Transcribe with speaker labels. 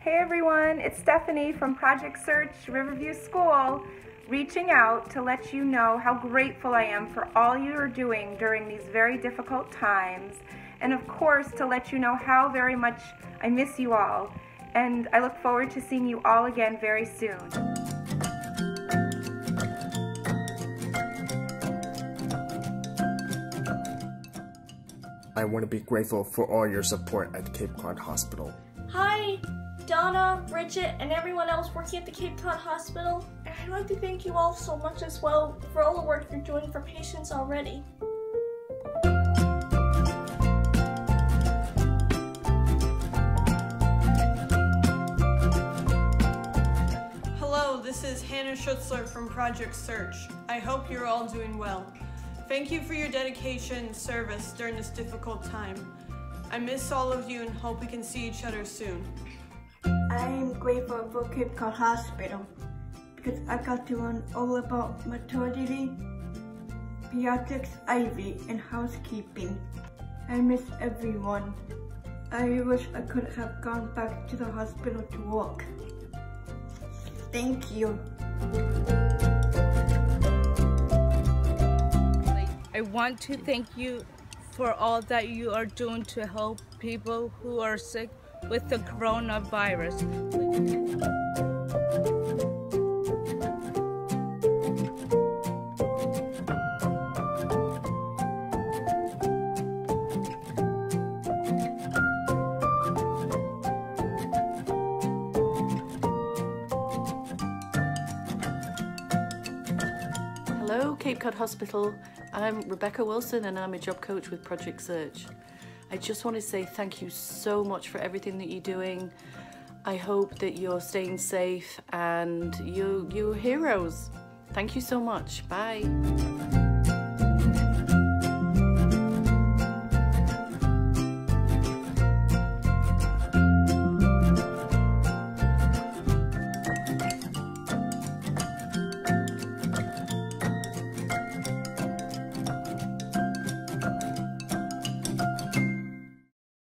Speaker 1: Hey everyone, it's Stephanie from Project Search Riverview School, reaching out to let you know how grateful I am for all you are doing during these very difficult times, and of course to let you know how very much I miss you all, and I look forward to seeing you all again very soon.
Speaker 2: I want to be grateful for all your support at Cape Cod Hospital.
Speaker 3: Hi, Donna, Bridget, and everyone else working at the Cape Cod Hospital. And I'd like to thank you all so much as well for all the work you're doing for patients already.
Speaker 4: Hello, this is Hannah Schutzler from Project Search. I hope you're all doing well. Thank you for your dedication and service during this difficult time. I miss all of you and hope we can see each other soon.
Speaker 5: I'm grateful for Cape Cod Hospital because I got to learn all about maternity, pediatrics, IV, and housekeeping. I miss everyone. I wish I could have gone back to the hospital to work. Thank you.
Speaker 6: I want to thank you for all that you are doing to help people who are sick with the coronavirus.
Speaker 7: Hello, Cape Cod Hospital. I'm Rebecca Wilson and I'm a job coach with Project Search. I just want to say thank you so much for everything that you're doing. I hope that you're staying safe and you're heroes. Thank you so much. Bye.